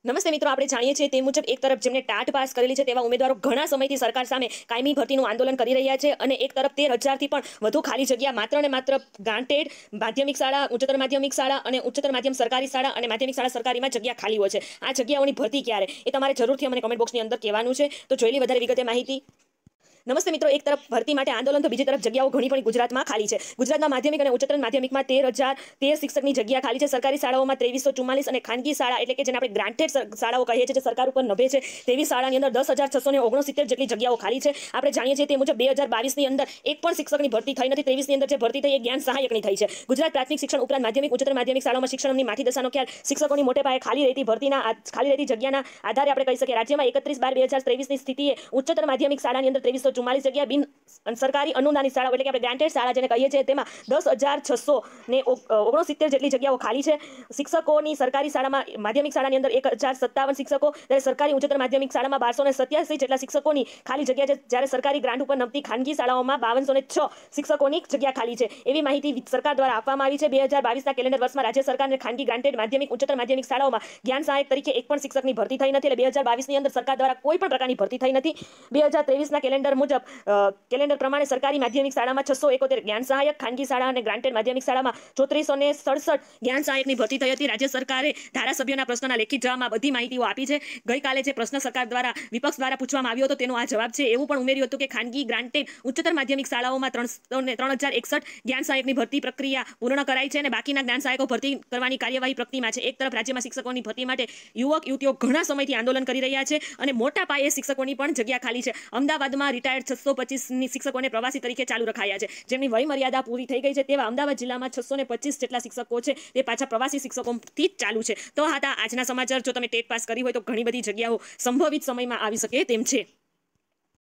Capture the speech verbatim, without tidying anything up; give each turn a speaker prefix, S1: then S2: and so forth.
S1: નમસ્તે મિત્રો, આપણે જાણીએ છીએ તે મુજબ એક તરફ જેમને ટાટ પાસ કરેલી છે તેવા ઉમેદવારો ઘણા સમયથી સરકાર સામે કાયમી ભરતીનું આંદોલન કરી રહ્યા છે અને એક તરફ તેર હજારથી પણ વધુ ખાલી જગ્યા માત્ર ને માત્ર ગ્રાન્ટેડ માધ્યમિક શાળા, ઉચ્ચતર માધ્યમિક શાળા અને ઉચ્ચતર માધ્યમ સરકારી શાળા અને માધ્યમિક શાળા સરકારીમાં જગ્યા ખાલી હોય છે। આ જગ્યાઓની ભરતી ક્યારે એ તમારે જરૂરથી અમને કમેન્ટ બોક્સની અંદર કહેવાનું છે। તો જોઈ લે વધારે વિગતે માહિતી। નમસ્તે મિત્રો, એક તરફ ભરતી માટે આંદોલન તો બીજી તરફ જગ્યાઓ ઘણી પણ ગુજરાતમાં ખાલી છે। ગુજરાતના માધ્યમિક અને ઉચ્ચતર માધ્યમિકમાં તેર હજાર તેર શિક્ષકની જગ્યા ખાલી છે। સરકારી શાળાઓમાં ત્રેવીસો ચુમ્માલીસ અને ખાનગી શાળા એટલે કે જેને આપણે ગ્રાન્ટેડ શાળાઓ કહીએ છીએ, જે સરકાર ઉપર નભે છે, તેવી શાળાની અંદર દસ હજાર છસો ને ઓગણસિત્તેર જેટલી જગ્યાઓ ખાલી છે। આપણે જાણીએ છીએ તે મુજબ બે હજાર બાવીસની અંદર એક પણ શિક્ષકની ભરતી થઈ નથી। ત્રેવીસની અંદર જે ભરતી થઈ એ જ્ઞાન સહાયકની થઈ છે। ગુજરાત પ્રાથમિક શિક્ષણ ઉપરાંત માધ્યમિક ઉચ્ચતર માધ્યમિક શાળાઓમાં શિક્ષણની માઠી દશાનો ખ્યાલ શિક્ષકોની મોટે પાયે ખાલી રહેતી ભરતીના ખાલી રહેતી જગ્યાના આધારે આપણે કહી શકીએ। રાજ્યમાં એકત્રીસ બાર બે હજાર ત્રેવીસની સ્થિતિએ ઉચ્ચતર માધ્યમિક શાળાની અંદર ત્રેવીસો ચુમ્માલીસ જગ્યા, બિન સરકારી અનુદાનિત શાળાઓ એટલે કે આપણે ગ્રાન્ટેડ શાળા જેને કહીએ છીએ તેમાં દસ હજાર છસો ને ઓગણસિત્તેર જેટલી જગ્યાઓ ખાલી છે। શિક્ષકોની સરકારી શાળામાં માધ્યમિક શાળાની અંદર એક હજાર સત્તાવન શિક્ષકો, ત્યારે સરકારી ઉચ્ચતર માધ્યમિક શાળામાં બારસો ને સત્યાસી જેટલા શિક્ષકોની ખાલી જગ્યા છે, જ્યારે સરકારી ગ્રાન્ટ ઉપર નમતી ખાનગી શાળાઓમાં બાવનસો ને છ શિક્ષકોની જગ્યા ખાલી છે। એવી માહિતી સરકાર દ્વારા આપવામાં આવી છે। બે હજાર બાવીસના કેલેન્ડર વર્ષમાં રાજ્ય સરકારને ખાનગી ગ્રાન્ટેડ માધ્યમિક ઉચ્ચતર માધ્યમિક શાળાઓમાં જ્ઞાન સહાયક તરીકે એક પણ શિક્ષકની ભરતી થઈ નથી। એટલે બે હજાર બાવીસની અંદર સરકાર દ્વારા કોઈ પણ પ્રકારની ભરતી થઈ નથી। બે હજાર ત્રેવીસના કેલેન્ડર મુજબ કેલેન્ડર પ્રમાણે સરકારી માધ્યમિક શાળામાં છસો એકોતેર જ્ઞાન સહાયક, ખાનગી શાળા અને ગ્રાન્ટેડ માધ્યમિક શાળામાં ચોત્રીસો ને સડસઠ જ્ઞાન સહાયકની ભરતી થઈ હતી। રાજ્ય સરકારે ધારાસભ્યોના પ્રશ્નના લેખિત જવાબમાં બધી માહિતીઓ આપી છે। ગઈકાલે જે પ્રશ્ન સરકાર દ્વારા વિપક્ષ દ્વારા પૂછવામાં આવ્યો હતો તેનો આ જવાબ છે। એવું પણ ઉમેર્યું હતું કે ખાનગી ગ્રાન્ટેડ ઉચ્ચતર માધ્યમિક શાળાઓમાં ત્રણ હજાર એકસઠ જ્ઞાન સહાયકની ભરતી પ્રક્રિયા પૂર્ણ કરાઈ છે અને બાકીના જ્ઞાન સહાયકો ભરતી કરવાની કાર્યવાહી પ્રગતિમાં છે। એક તરફ રાજ્યમાં શિક્ષકોની ભરતી માટે યુવક યુવતીઓ ઘણા સમયથી આંદોલન કરી રહ્યા છે અને મોટા પાયે શિક્ષકોની પણ જગ્યા ખાલી છે। અમદાવાદમાં રિટાયર્ડ છસો પચીસની શિક્ષકોને પ્રવાસી તરીકે ચાલુ રખાયા છે, જેમની વય મર્યાદા પૂરી થઈ ગઈ છે। તેવા અમદાવાદ જિલ્લામાં છસો ને પચીસ જેટલા શિક્ષકો છે તે પાછા પ્રવાસી શિક્ષકોથી જ ચાલુ છે। તો હતા આજના સમાચાર। જો તમે ટેટ પાસ કરી હોય તો ઘણી બધી જગ્યાઓ સંભવિત સમયમાં આવી શકે તેમ છે।